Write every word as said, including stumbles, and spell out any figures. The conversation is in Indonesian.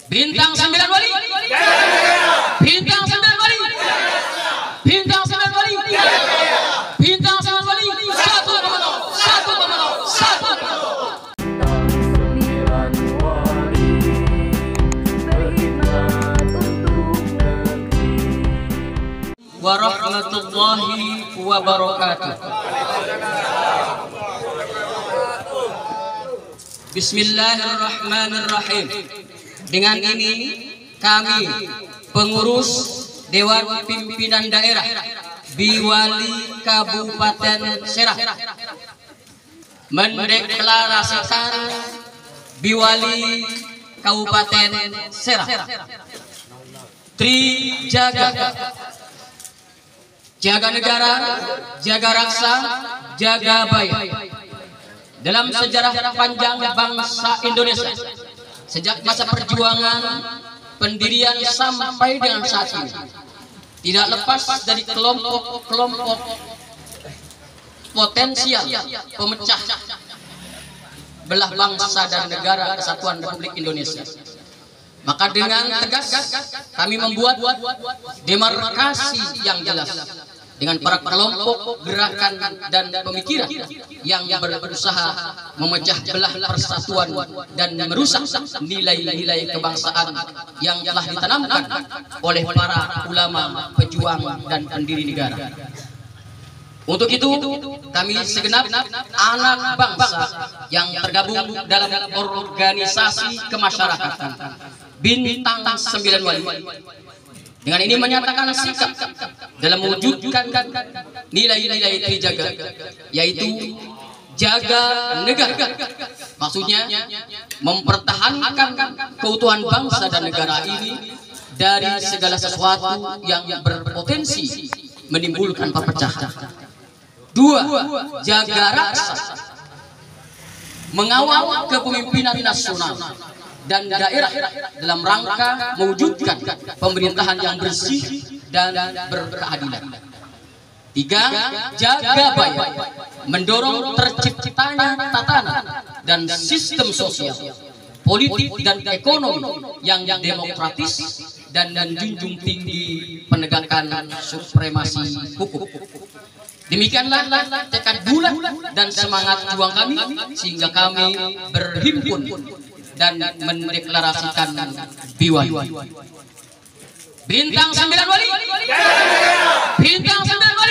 Bintang sembilan wali. Bintang sembilan wali. Bintang sembilan wali. Bintang sembilan wali. Satu komando, satu komando, satu komando. Warahmatullahi wabarakatuh. Bismillahirrahmanirrahim. Dengan ini kami pengurus Dewan Pimpinan Daerah Biwali Kabupaten Serang mendeklarasikan Biwali Kabupaten Serang Trijaga, jaga negara, jaga raksa, jaga baya. Dalam sejarah panjang bangsa Indonesia, sejak masa perjuangan pendirian sampai dengan saat ini, tidak lepas dari kelompok-kelompok potensial pemecah belah bangsa dan negara kesatuan Republik Indonesia. Maka dengan tegas kami membuat demarkasi yang jelas dengan para kelompok, gerakan, dan pemikiran yang berusaha memecah belah persatuan dan merusak nilai-nilai kebangsaan yang telah ditanamkan oleh para ulama, pejuang, dan pendiri negara. Untuk itu, kami segenap anak bangsa yang tergabung dalam organisasi kemasyarakatan Bintang Sembilan Wali dengan ini menyatakan sikap dalam mewujudkan nilai-nilai Trijaga, yaitu jaga negara. Maksudnya mempertahankan keutuhan bangsa dan negara ini dari segala sesuatu yang berpotensi menimbulkan perpecahan. Dua, jaga raksa, mengawal kepemimpinan nasional dan daerah dalam rangka mewujudkan pemerintahan yang bersih dan berkeadilan. Tiga, jaga baya, mendorong terciptanya tatanan dan sistem sosial, politik dan ekonomi yang demokratis dan menjunjung tinggi penegakan supremasi hukum. Demikianlah tekad bulat dan semangat juang kami sehingga kami berhimpun dan mendeklarasikan Biwali. Bintang Sembilan Wali. Bintang Sembilan Wali.